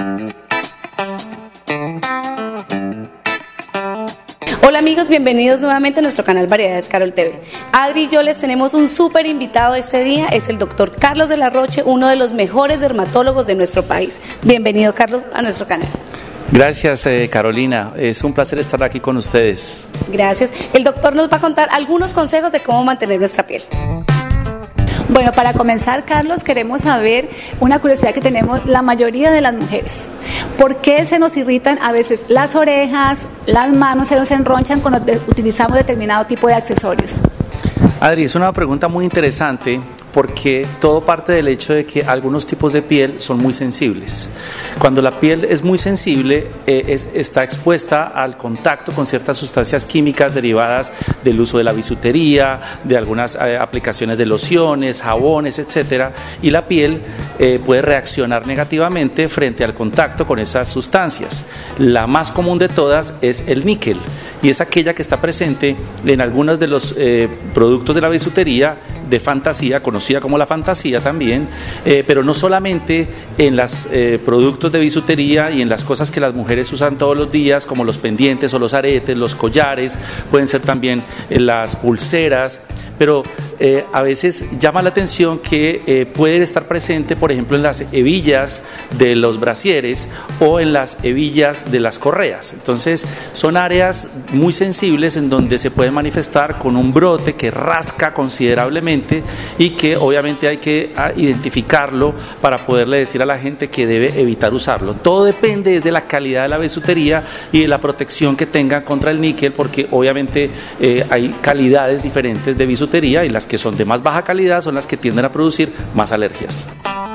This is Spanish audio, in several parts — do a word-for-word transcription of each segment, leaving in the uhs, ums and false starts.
Hola amigos, bienvenidos nuevamente a nuestro canal Variedades Carol T V. Adri y yo les tenemos un súper invitado este día, es el doctor Carlos de la Roche, uno de los mejores dermatólogos de nuestro país. Bienvenido Carlos a nuestro canal. Gracias eh, Carolina, es un placer estar aquí con ustedes. Gracias. El doctor nos va a contar algunos consejos de cómo mantener nuestra piel. Bueno, para comenzar, Carlos, queremos saber una curiosidad que tenemos la mayoría de las mujeres. ¿Por qué se nos irritan a veces las orejas, las manos, se nos enronchan cuando utilizamos determinado tipo de accesorios? Adri, es una pregunta muy interesante porque todo parte del hecho de que algunos tipos de piel son muy sensibles. Cuando la piel es muy sensible, eh, es, está expuesta al contacto con ciertas sustancias químicas derivadas del uso de la bisutería, de algunas eh, aplicaciones de lociones, jabones, etcétera, y la piel eh, puede reaccionar negativamente frente al contacto con esas sustancias. La más común de todas es el níquel, y es aquella que está presente en algunos de los eh, productos de la bisutería de fantasía, conocida como la fantasía también, eh, pero no solamente en los eh, productos de bisutería y en las cosas que las mujeres usan todos los días, como los pendientes o los aretes, los collares, pueden ser también eh, las pulseras, pero eh, a veces llama la atención que eh, puede estar presente, por ejemplo, en las hebillas de los brasieres o en las hebillas de las correas. Entonces, son áreas muy sensibles en donde se puede manifestar con un brote que rasca considerablemente y que obviamente hay que identificarlo para poderle decir a la gente que debe evitar usarlo. Todo depende de la calidad de la bisutería y de la protección que tengan contra el níquel, porque obviamente eh, hay calidades diferentes de bisutería y las que son de más baja calidad son las que tienden a producir más alergias.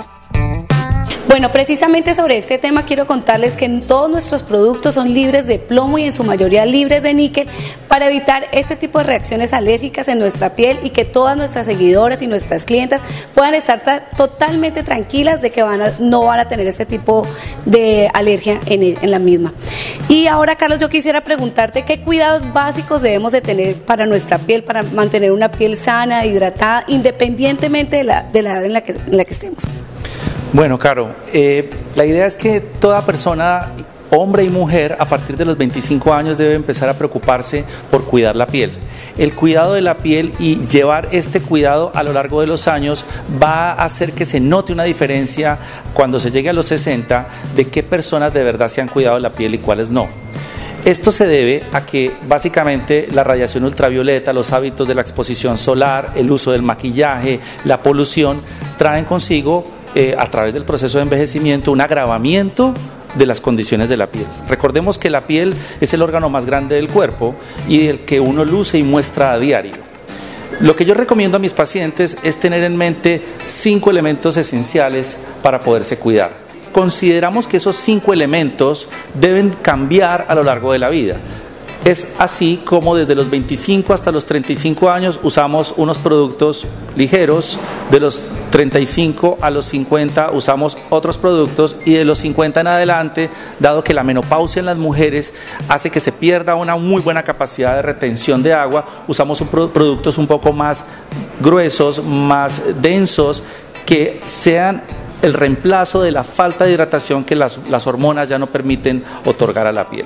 Bueno, precisamente sobre este tema quiero contarles que todos nuestros productos son libres de plomo y en su mayoría libres de níquel para evitar este tipo de reacciones alérgicas en nuestra piel y que todas nuestras seguidoras y nuestras clientas puedan estar totalmente tranquilas de que van a, no van a tener este tipo de alergia en, el, en la misma. Y ahora, Carlos, yo quisiera preguntarte qué cuidados básicos debemos de tener para nuestra piel, para mantener una piel sana, hidratada, independientemente de la, de la edad en la que, en la que estemos. Bueno, Caro, eh, la idea es que toda persona, hombre y mujer, a partir de los veinticinco años debe empezar a preocuparse por cuidar la piel. El cuidado de la piel y llevar este cuidado a lo largo de los años va a hacer que se note una diferencia cuando se llegue a los sesenta de qué personas de verdad se han cuidado de la piel y cuáles no. Esto se debe a que básicamente la radiación ultravioleta, los hábitos de la exposición solar, el uso del maquillaje, la polución, traen consigo eh, a través del proceso de envejecimiento un agravamiento de las condiciones de la piel. Recordemos que la piel es el órgano más grande del cuerpo y el que uno luce y muestra a diario. Lo que yo recomiendo a mis pacientes es tener en mente cinco elementos esenciales para poderse cuidar. Consideramos que esos cinco elementos deben cambiar a lo largo de la vida. Es así como desde los veinticinco hasta los treinta y cinco años usamos unos productos ligeros, de los treinta y cinco a los cincuenta usamos otros productos y de los cincuenta en adelante, dado que la menopausia en las mujeres hace que se pierda una muy buena capacidad de retención de agua, usamos un pro- productos un poco más gruesos, más densos, que sean el reemplazo de la falta de hidratación que las, las hormonas ya no permiten otorgar a la piel.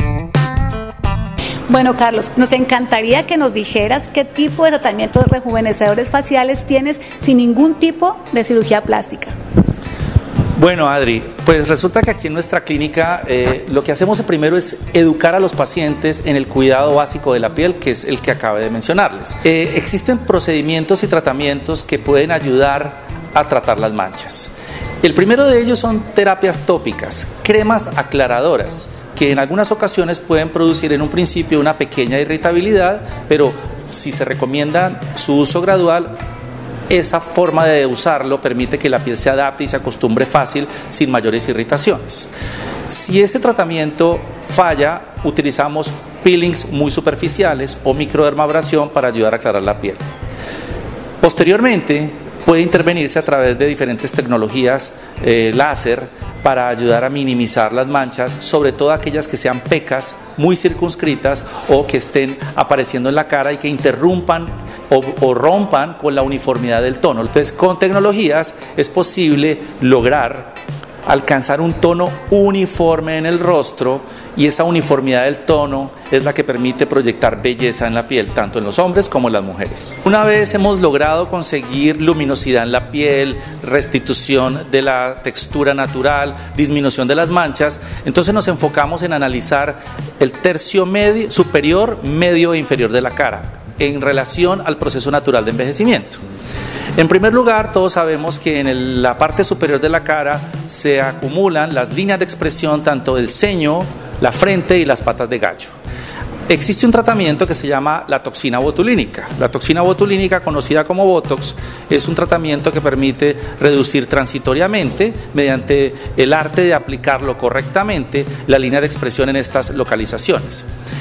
Bueno, Carlos, nos encantaría que nos dijeras qué tipo de tratamientos rejuvenecedores faciales tienes sin ningún tipo de cirugía plástica. Bueno, Adri, pues resulta que aquí en nuestra clínica eh, lo que hacemos primero es educar a los pacientes en el cuidado básico de la piel, que es el que acabé de mencionarles. Eh, existen procedimientos y tratamientos que pueden ayudar a tratar las manchas. El primero de ellos son terapias tópicas, cremas aclaradoras, que en algunas ocasiones pueden producir en un principio una pequeña irritabilidad, pero si se recomienda su uso gradual, esa forma de usarlo permite que la piel se adapte y se acostumbre fácil sin mayores irritaciones. Si ese tratamiento falla, utilizamos peelings muy superficiales o microdermabrasión para ayudar a aclarar la piel. Posteriormente, puede intervenirse a través de diferentes tecnologías eh, láser para ayudar a minimizar las manchas, sobre todo aquellas que sean pecas muy circunscritas o que estén apareciendo en la cara y que interrumpan o, o rompan con la uniformidad del tono. Entonces, con tecnologías es posible lograr alcanzar un tono uniforme en el rostro, y esa uniformidad del tono es la que permite proyectar belleza en la piel, tanto en los hombres como en las mujeres. Una vez hemos logrado conseguir luminosidad en la piel, restitución de la textura natural, disminución de las manchas, entonces nos enfocamos en analizar el tercio medio, superior, medio e inferior de la cara en relación al proceso natural de envejecimiento. En primer lugar, todos sabemos que en el, la parte superior de la cara se acumulan las líneas de expresión tanto del ceño, la frente y las patas de gallo. Existe un tratamiento que se llama la toxina botulínica. La toxina botulínica, conocida como Botox, es un tratamiento que permite reducir transitoriamente, mediante el arte de aplicarlo correctamente, la línea de expresión en estas localizaciones.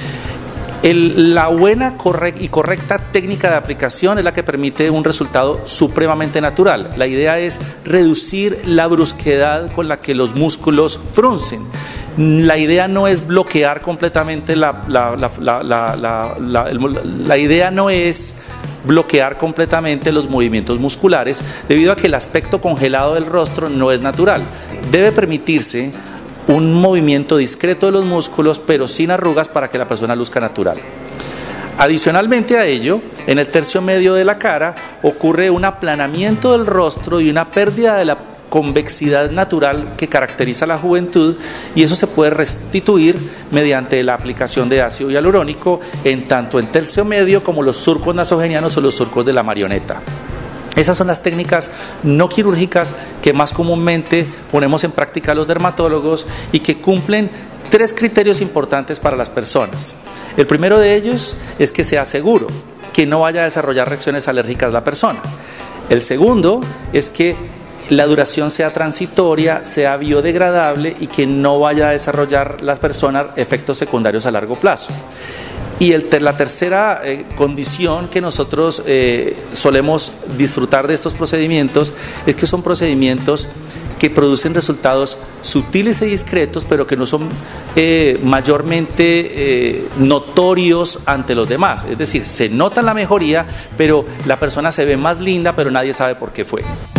El, la buena correct, y correcta técnica de aplicación es la que permite un resultado supremamente natural. La idea es reducir la brusquedad con la que los músculos fruncen. La idea no es bloquear completamente la, la, la, la, la, la, la, el, la idea no es bloquear completamente los movimientos musculares, debido a que el aspecto congelado del rostro no es natural. Debe permitirse un movimiento discreto de los músculos, pero sin arrugas, para que la persona luzca natural. Adicionalmente a ello, en el tercio medio de la cara ocurre un aplanamiento del rostro y una pérdida de la convexidad natural que caracteriza la juventud, y eso se puede restituir mediante la aplicación de ácido hialurónico en tanto en tercio medio como los surcos nasogenianos o los surcos de la marioneta. Esas son las técnicas no quirúrgicas que más comúnmente ponemos en práctica los dermatólogos y que cumplen tres criterios importantes para las personas. El primero de ellos es que sea seguro, que no vaya a desarrollar reacciones alérgicas la persona. El segundo es que la duración sea transitoria, sea biodegradable y que no vaya a desarrollar las personas efectos secundarios a largo plazo. Y el, la tercera eh, condición que nosotros eh, solemos disfrutar de estos procedimientos es que son procedimientos que producen resultados sutiles y discretos, pero que no son eh, mayormente eh, notorios ante los demás. Es decir, se nota la mejoría, pero la persona se ve más linda, pero nadie sabe por qué fue.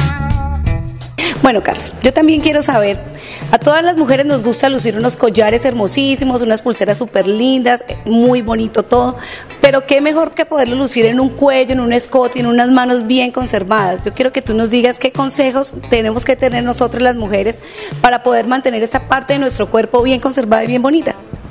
Bueno, Carlos, yo también quiero saber, a todas las mujeres nos gusta lucir unos collares hermosísimos, unas pulseras súper lindas, muy bonito todo, pero qué mejor que poderlo lucir en un cuello, en un escote, en unas manos bien conservadas. Yo quiero que tú nos digas qué consejos tenemos que tener nosotras las mujeres para poder mantener esta parte de nuestro cuerpo bien conservada y bien bonita.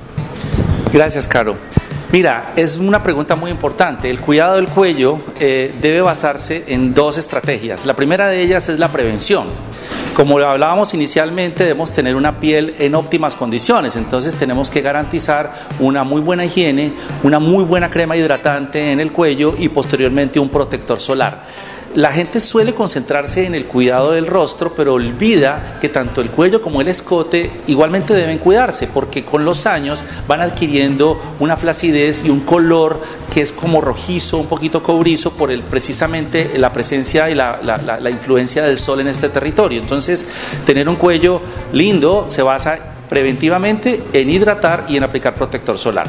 Gracias, Caro. Mira, es una pregunta muy importante. El cuidado del cuello eh, debe basarse en dos estrategias. La primera de ellas es la prevención. Como lo hablábamos inicialmente, debemos tener una piel en óptimas condiciones, entonces tenemos que garantizar una muy buena higiene, una muy buena crema hidratante en el cuello y posteriormente un protector solar. La gente suele concentrarse en el cuidado del rostro, pero olvida que tanto el cuello como el escote igualmente deben cuidarse, porque con los años van adquiriendo una flacidez y un color que es como rojizo, un poquito cobrizo, por el, precisamente la presencia y la, la, la, la influencia del sol en este territorio. Entonces, tener un cuello lindo se basa preventivamente en hidratar y en aplicar protector solar.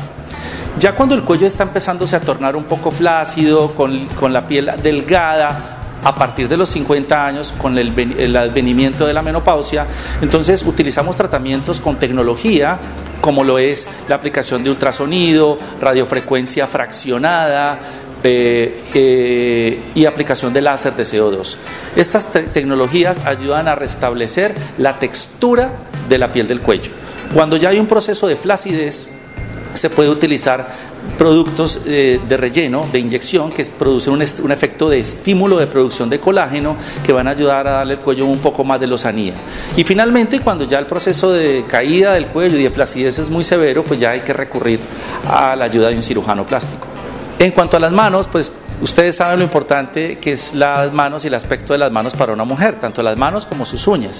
Ya cuando el cuello está empezándose a tornar un poco flácido, con, con la piel delgada, a partir de los cincuenta años, con el, el advenimiento de la menopausia, entonces utilizamos tratamientos con tecnología, como lo es la aplicación de ultrasonido, radiofrecuencia fraccionada, eh, eh, y aplicación de láser de C O dos. Estas te tecnologías ayudan a restablecer la textura de la piel del cuello. Cuando ya hay un proceso de flacidez, se puede utilizar productos eh, de relleno, de inyección, que producen un, un efecto de estímulo de producción de colágeno, que van a ayudar a darle al cuello un poco más de lozanía. Y finalmente, cuando ya el proceso de caída del cuello y de flacidez es muy severo, pues ya hay que recurrir a la ayuda de un cirujano plástico. En cuanto a las manos, pues ustedes saben lo importante que es las manos y el aspecto de las manos para una mujer, tanto las manos como sus uñas.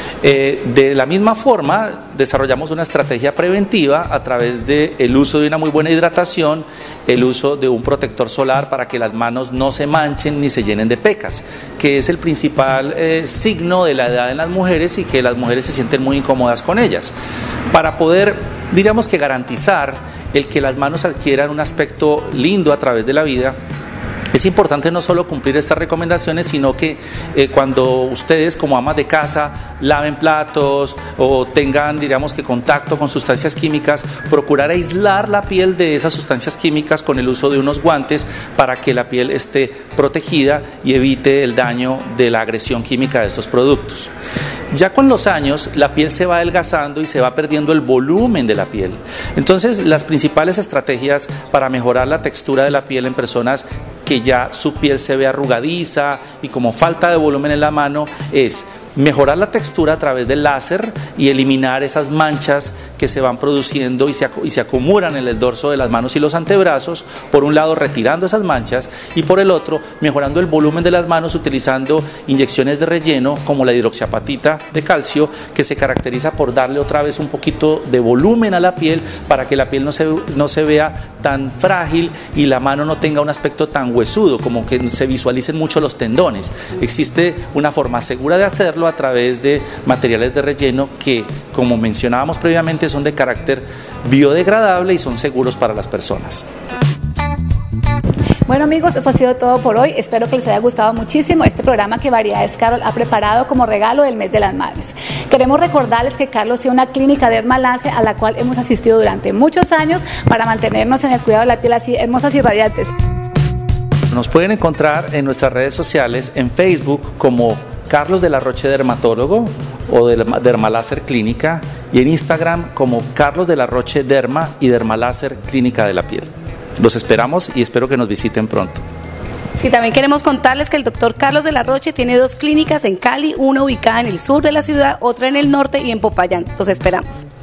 Eh, de la misma forma, desarrollamos una estrategia preventiva a través del uso de una muy buena hidratación, el uso de un protector solar para que las manos no se manchen ni se llenen de pecas, que es el principal eh, signo de la edad en las mujeres y que las mujeres se sienten muy incómodas con ellas. Para poder, diríamos que garantizar el que las manos adquieran un aspecto lindo a través de la vida, Es importante no solo cumplir estas recomendaciones, sino que eh, cuando ustedes como amas de casa laven platos o tengan, diríamos que contacto con sustancias químicas, procurar aislar la piel de esas sustancias químicas con el uso de unos guantes para que la piel esté protegida y evite el daño de la agresión química de estos productos. Ya con los años la piel se va adelgazando y se va perdiendo el volumen de la piel. Entonces las principales estrategias para mejorar la textura de la piel en personas que ya su piel se ve arrugadiza y como falta de volumen en la mano es mejorar la textura a través del láser y eliminar esas manchas que se van produciendo y se, y se acumulan en el dorso de las manos y los antebrazos, por un lado retirando esas manchas y por el otro mejorando el volumen de las manos utilizando inyecciones de relleno como la hidroxiapatita de calcio, que se caracteriza por darle otra vez un poquito de volumen a la piel para que la piel no se, no se vea tan frágil y la mano no tenga un aspecto tan huesudo, como que se visualicen mucho los tendones. Existe una forma segura de hacerlo a través de materiales de relleno que, como mencionábamos previamente, son de carácter biodegradable y son seguros para las personas. Bueno amigos, eso ha sido todo por hoy. Espero que les haya gustado muchísimo este programa que Variedades Carol ha preparado como regalo del mes de las madres. Queremos recordarles que Carlos tiene una clínica Dermaláser a la cual hemos asistido durante muchos años para mantenernos en el cuidado de la piel así hermosas y radiantes. Nos pueden encontrar en nuestras redes sociales, en Facebook como Carlos de la Roche Dermatólogo o Dermaláser Clínica, y en Instagram como Carlos de la Roche Derma y Dermaláser Clínica de la Piel. Los esperamos y espero que nos visiten pronto. Sí, también queremos contarles que el doctor Carlos de la Roche tiene dos clínicas en Cali, una ubicada en el sur de la ciudad, otra en el norte y en Popayán. Los esperamos.